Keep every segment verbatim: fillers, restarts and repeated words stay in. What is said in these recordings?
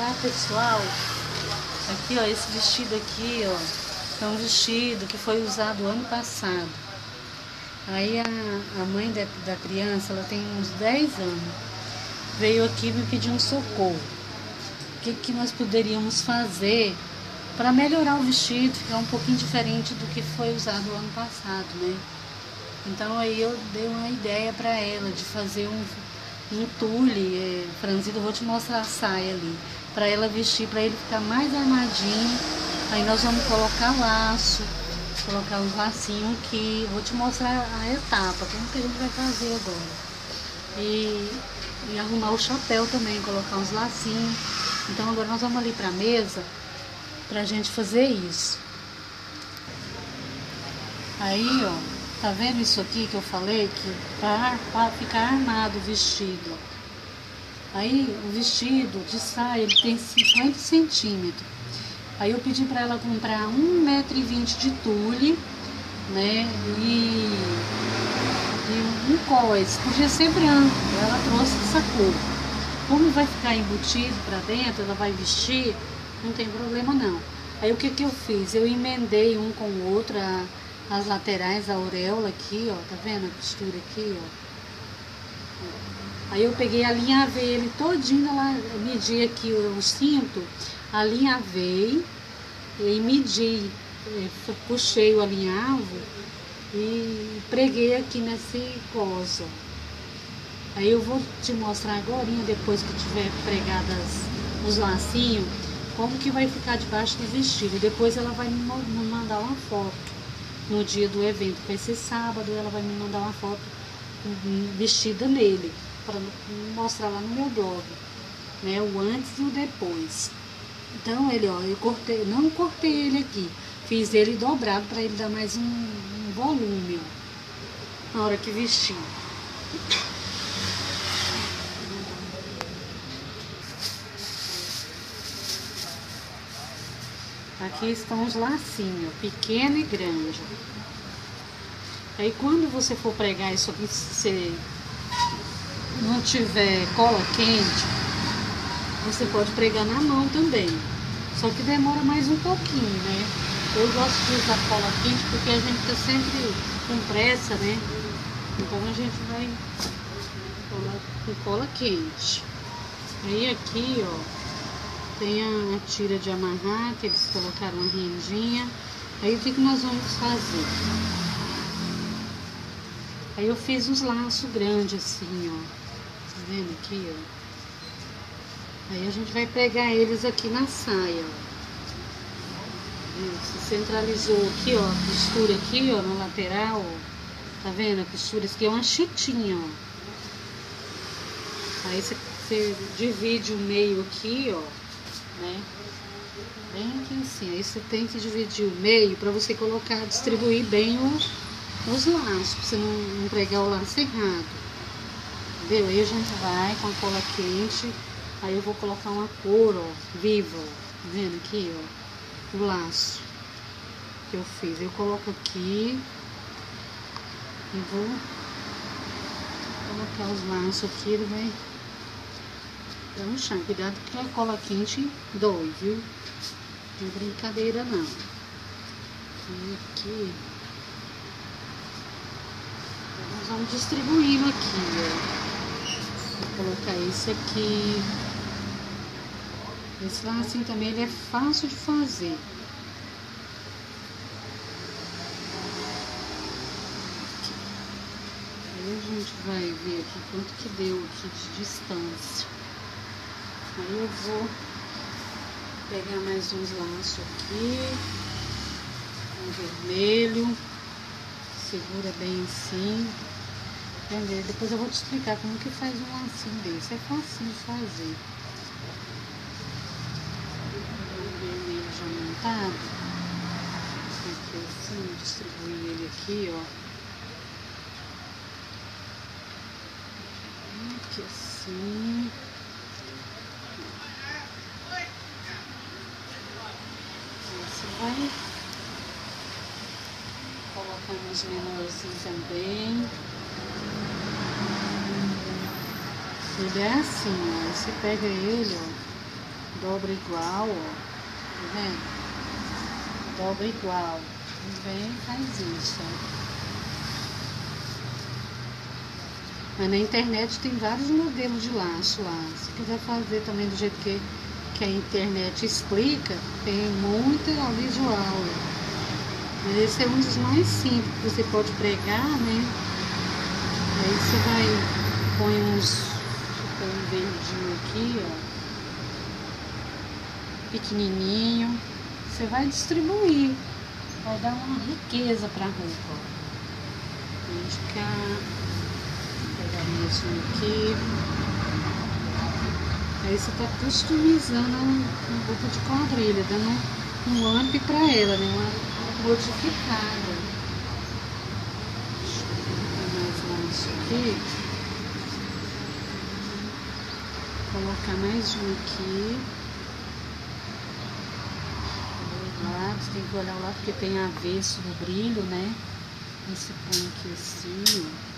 Olá pessoal, aqui ó, esse vestido aqui ó, é um vestido que foi usado ano passado. Aí a, a mãe da, da criança, ela tem uns dez anos, veio aqui me pedir um socorro. O que, que nós poderíamos fazer para melhorar o vestido, ficar um pouquinho diferente do que foi usado ano passado, né? Então aí eu dei uma ideia para ela de fazer um, um tule é, franzido. Eu vou te mostrar a saia ali, para ela vestir, para ele ficar mais armadinho. Aí nós vamos colocar laço, colocar os lacinhos aqui. Vou te mostrar a etapa, como que a gente vai fazer agora. E, e arrumar o chapéu também, colocar uns lacinhos. Então agora nós vamos ali para a mesa pra gente fazer isso. Aí ó, tá vendo isso aqui que eu falei? Que para ficar armado o vestido. Aí o vestido de saia, ele tem cinquenta centímetros. Aí eu pedi para ela comprar um metro e vinte de tule, né? E, e um cós. Podia ser branco, ela trouxe essa cor. Como vai ficar embutido para dentro, ela vai vestir, não tem problema não. Aí o que que eu fiz? Eu emendei um com o outro, a, as laterais, a auréola aqui, ó, tá vendo a costura aqui, ó. Aí eu peguei, alinhavei ele todinho, ela medi aqui o, o cinto, alinhavei e medi, puxei o alinhavo e preguei aqui nesse coso. Aí eu vou te mostrar agora, depois que tiver pregado as, os lacinhos, como que vai ficar debaixo do vestido. Depois ela vai me mandar uma foto no dia do evento, que vai ser sábado. Ela vai me mandar uma foto vestida nele, para mostrar lá no meu blog, né, o antes e o depois. Então ele, ó, eu cortei, não cortei ele aqui, fiz ele dobrado para ele dar mais um, um volume, ó, na hora que vestir. Aqui estão os lacinhos, pequeno e grande. Aí quando você for pregar isso aqui, se você não tiver cola quente, você pode pregar na mão também. Só que demora mais um pouquinho, né? Eu gosto de usar cola quente porque a gente tá sempre com pressa, né? Então a gente vai colar com cola quente. Aí aqui, ó, tem a, a tira de amarrar, que eles colocaram uma rendinha. Aí o que que nós vamos fazer? Aí eu fiz uns laços grandes assim, ó. Tá vendo aqui, ó? Aí a gente vai pegar eles aqui na saia, ó. Você centralizou aqui, ó, a costura aqui, ó, na lateral, ó. Tá vendo? A costura, isso aqui é uma chitinha, ó. Aí você, você divide o meio aqui, ó, né? Bem aqui assim. Aí você tem que dividir o meio para você colocar, distribuir bem os, os laços, pra você não, não pregar o laço errado. Entendeu? Aí a gente vai com a cola quente. Aí eu vou colocar uma cor, ó, viva, ó. Tá vendo aqui, ó, o laço que eu fiz. Eu coloco aqui e vou colocar os laços aqui, ele vai dar um chão. Cuidado que a cola quente dói, viu? Não é brincadeira não. E aqui nós vamos distribuindo aqui, ó. Vou colocar esse aqui. Esse lacinho também, ele é fácil de fazer. Aqui. Aí a gente vai ver aqui quanto que deu aqui de distância. Aí eu vou pegar mais uns laços aqui. Um vermelho. Segura bem assim. Entendeu? Depois eu vou te explicar como que faz um lacinho desse. É fácil de fazer. Vermelho já montado. Aqui assim, distribuir ele aqui, ó. Aqui assim. Aí você vai colocando uns menorzinhos também. Tudo é assim, ó. Aí você pega ele, ó. dobra igual, ó. Tá vendo? Dobra igual. E vem e faz isso, ó. Mas na internet tem vários modelos de laço lá. Se quiser fazer também do jeito que, que a internet explica, tem muita visual. Mas esse é um dos mais simples, que você pode pregar, né? Aí você vai, põe uns, põe um verdinho aqui, ó. Pequenininho. Você vai distribuir. Vai dar uma riqueza pra roupa, ó. Vai ficar... Pegar mesmo aqui. Aí você tá customizando a roupa de quadrilha, dando um up pra ela, né? Uma modificada. Deixa eu colocar mais laço aqui. Vou colocar mais um aqui. Do lado, você tem que olhar o lado porque tem avesso do brilho, né? E você põe aqui assim, ó.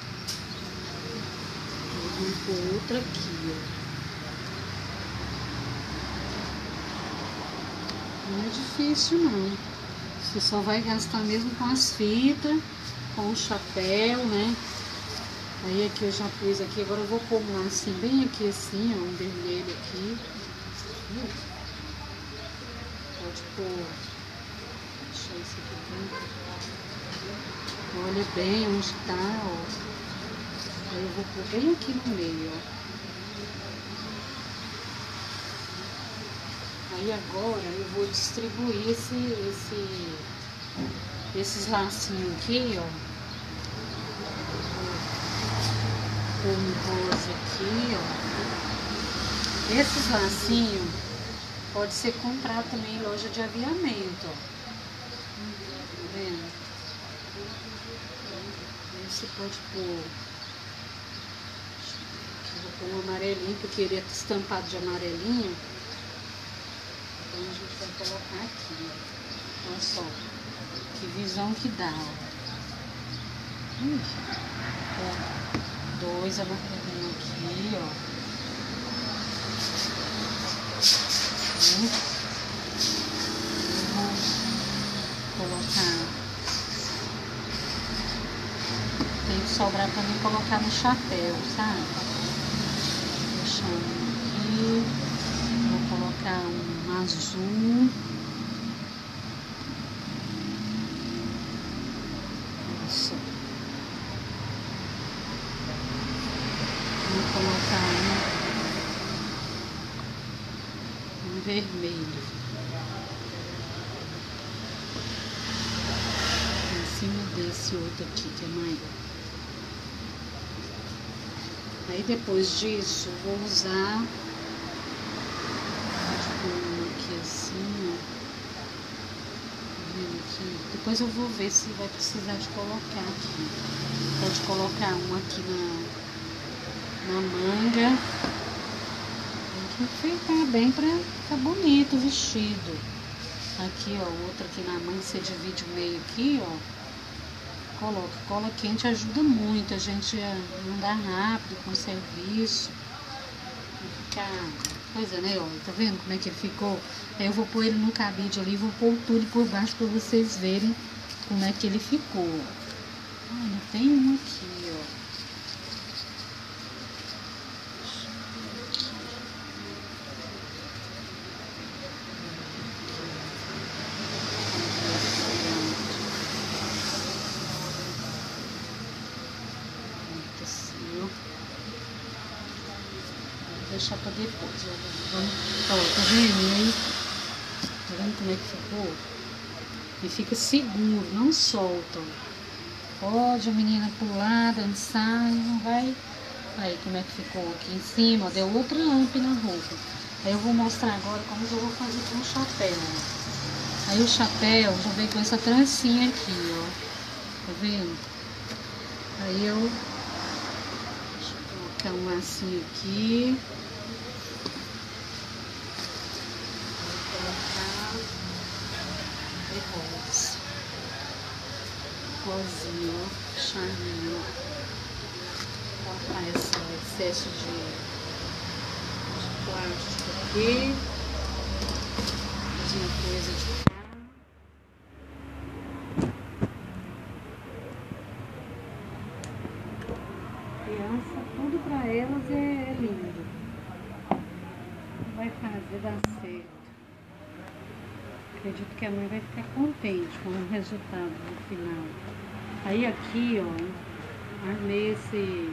Vou pôr outra aqui, ó. Não é difícil não. Você só vai gastar mesmo com as fitas, com o chapéu, né? Aí aqui eu já pus aqui, agora eu vou pôr um assim, bem aqui assim, ó, um vermelho aqui. Pode pôr. Deixa isso aqui bem. Olha bem onde tá, ó. Aí eu vou pôr bem aqui no meio, ó. Aí agora eu vou distribuir esse, esse, esses lacinhos aqui, ó. Vou pôr um rosa aqui, ó. Esses lacinhos pode ser comprado também em loja de aviamento, ó. Tá vendo? Aí você pode pôr... Vou pôr um amarelinho, porque ele é estampado de amarelinho. Então a gente vai colocar aqui, ó. Olha só, que visão que dá, ó. Ui, ó. Dois amarelinhos aqui, ó. Hum. Vou colocar. Tem que sobrar pra mim colocar no chapéu, sabe? Aqui, vou colocar um azul. Isso. Vou colocar um, um vermelho em cima desse outro aqui que é maior. Aí depois disso, eu vou usar, tipo, aqui assim, ó. Vendo aqui. Depois eu vou ver se vai precisar de colocar aqui. Pode colocar um aqui na, na manga. Tem que enfeitar bem pra ficar bonito o vestido. Aqui, ó, outra aqui na manga, você divide o meio aqui, ó. Coloca, cola quente ajuda muito a gente a andar rápido com o serviço. Ficar coisa, né? Ó, tá vendo como é que ele ficou? Aí eu vou pôr ele no cabide ali, vou pôr tudo por baixo pra vocês verem como é que ele ficou. Olha, tem um aqui, ó. Vou deixar pra depois. Vamos, ó, tá vendo? E aí, tá vendo como é que ficou? E fica seguro, não solta. Pode a menina pular, dançar e não vai. Aí como é que ficou aqui em cima, ó, deu outra amp na roupa. Aí eu vou mostrar agora como eu vou fazer com o chapéu. Aí o chapéu já vem com essa trancinha aqui, ó. Tá vendo? Aí eu deixa eu colocar um lacinho aqui. Rosa. Rosinha, ó, charminho. Vou colocar esse excesso de, de plástico aqui. criança, tudo para elas é, é lindo. Vai fazer dar certo. Acredito que a mãe vai ficar contente com o resultado no final. Aí aqui, ó, armei esse,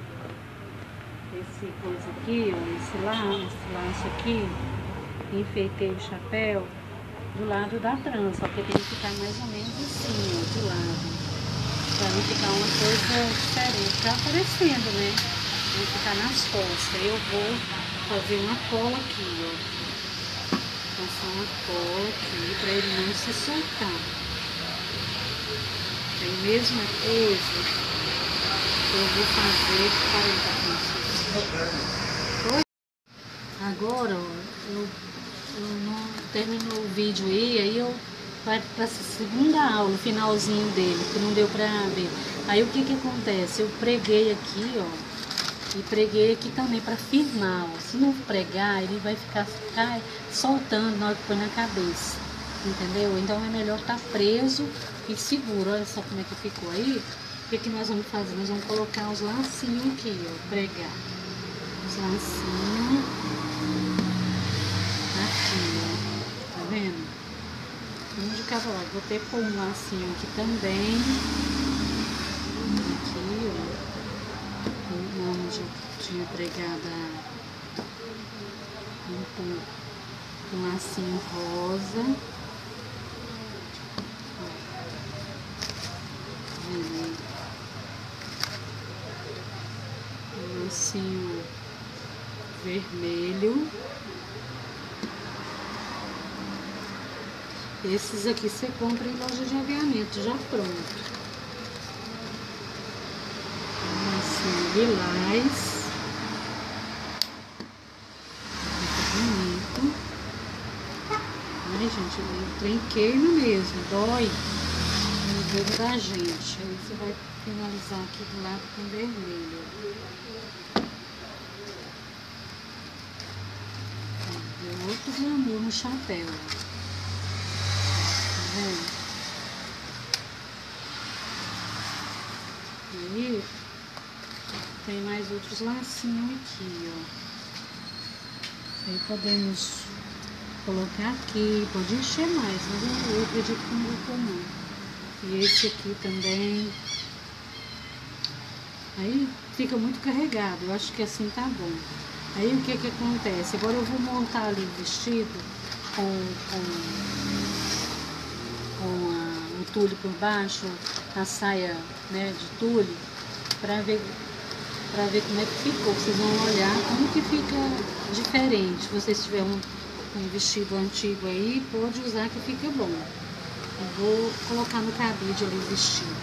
esse coisa aqui, ó, esse laço, esse laço aqui, enfeitei o chapéu do lado da trança, porque tem que ficar mais ou menos assim, ó, do lado. Pra não ficar uma coisa diferente, tá aparecendo, né? Vai ficar nas costas. Eu vou fazer uma cola aqui, ó. Passar uma cola aqui pra ele não se soltar. É a mesma coisa eu vou fazer para ele. Agora, ó, eu, eu não termino o vídeo aí, aí eu vai para a segunda aula, o finalzinho dele, que não deu para ver. Aí o que que acontece? Eu preguei aqui, ó, e preguei aqui também para firmar, ó. Se não pregar, ele vai ficar, ficar soltando na hora que põe na cabeça, entendeu? Então é melhor estar tá preso e seguro. Olha só como é que ficou aí. O que que nós vamos fazer? Nós vamos colocar os lacinhos aqui, ó, pregar. Os lacinhos aqui, ó, tá vendo? Um de cada lado. Vou ter pôr um lacinho aqui também. Aqui, ó. Onde tinha pregado um, um lacinho rosa. Um lacinho vermelho. Esses aqui você compra em loja de aviamento, já pronto. Assim, lilás. Fica bonito. Ai, gente, o trem queima mesmo, dói no dedo da gente. Aí você vai finalizar aqui do lado com vermelho. Deu outro glamour no chapéu. E aí tem mais outros lacinhos aqui, ó. Aí podemos colocar aqui, pode encher mais, mas eu acredito que não vou pôr não. E esse aqui também. Aí fica muito carregado, eu acho que assim tá bom. Aí o que que acontece? Agora eu vou montar ali o vestido com, com com a, o tule por baixo, a saia, né, de tule, para ver, para ver como é que ficou. Vocês vão olhar como que fica diferente. Se vocês tiverem um, um vestido antigo aí, pode usar que fica bom. Eu vou colocar no cabide ali o vestido.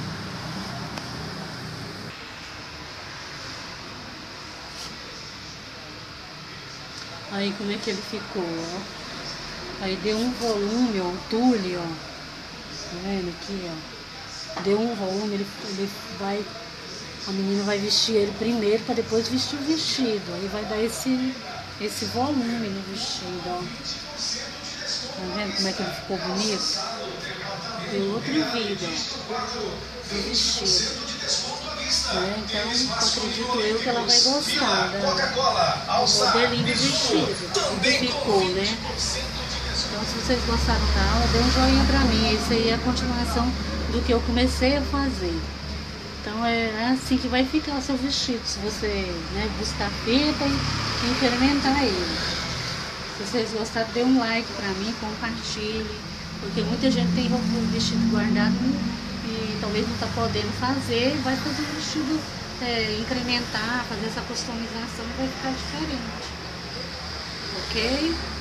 Aí como é que ele ficou, ó. Aí deu um volume, ó, o tule, ó. Tá vendo aqui, ó? Deu um volume, ele, ele vai... A menina vai vestir ele primeiro para depois vestir o vestido. Aí vai dar esse, esse volume no vestido, ó. Tá vendo como é que ele ficou bonito? Deu outra vida, ó, no vestido. É, então, acredito eu que ela vai gostar da, do modelinho do vestido. Como ficou, né? Então, se vocês gostaram da aula, dê um joinha pra mim. Isso aí é a continuação do que eu comecei a fazer. Então, é assim que vai ficar o seu vestido. Se você, né, buscar fita e incrementar ele. Se vocês gostaram, dê um like pra mim, compartilhe. Porque muita gente tem roupa vestido guardado e, e talvez não tá podendo fazer. Vai fazer o vestido, é, incrementar, fazer essa customização e vai ficar diferente. Ok?